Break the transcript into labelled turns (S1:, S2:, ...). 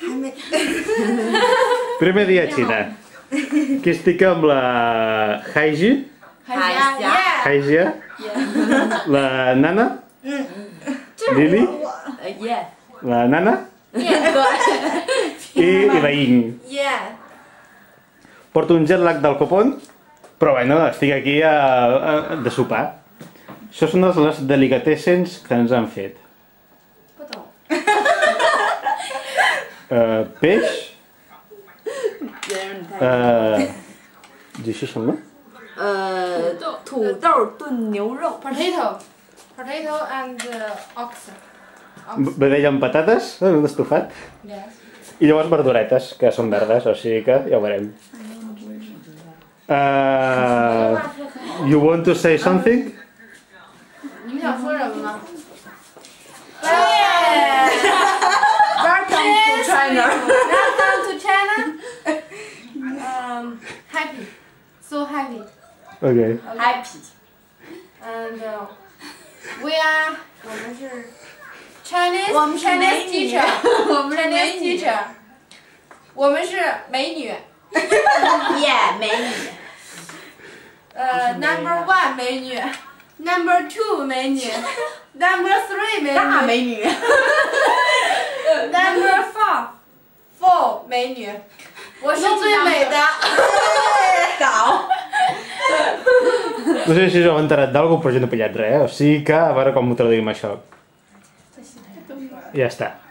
S1: Primer dia a Xina. Aquí estic amb la haig, la nana, Lili, la nana i Beijing. Porto un jet lag del copón, però bueno, estic aquí de sopar. Això són les delicatessens que ens han fet. Peix. Això sembla?
S2: 土豆炖牛肉
S3: Potato and ox.
S1: Vedella amb patates, un estofat. I llavors verduretes, que són verdes, o sigui que ja ho veurem. You want to say something?
S3: 你们想说什么吗
S2: Welcome to China.
S3: Welcome to China. Happy, so happy.
S1: Okay.
S2: Happy.
S3: And we are 我们是 Chinese
S2: 我们是
S3: Chinese
S2: 美女
S3: teacher.
S2: 我们是
S3: Chinese
S2: 美女
S3: teacher. 我们是美女。
S2: Yeah, 美女。
S3: Number 1 美女 ，Number 2 美女 ，Number 3 美女，
S2: 大美女。
S3: Number 4美女，我是最美的。
S2: 好。
S1: No sé si us heu enterat d'alguna cosa, però jo no he pillat res, o sigui que a veure com ho traduïm això. Ja està.